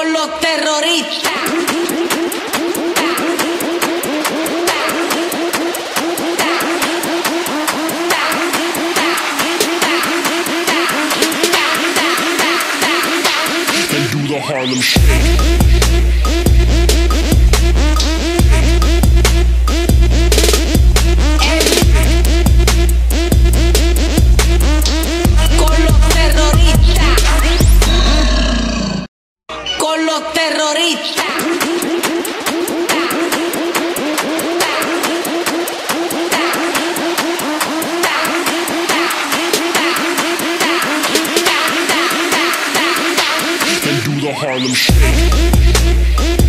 con los terroristas. And do the Harlem Shake. Con los terroristas. And do the Harlem Shake.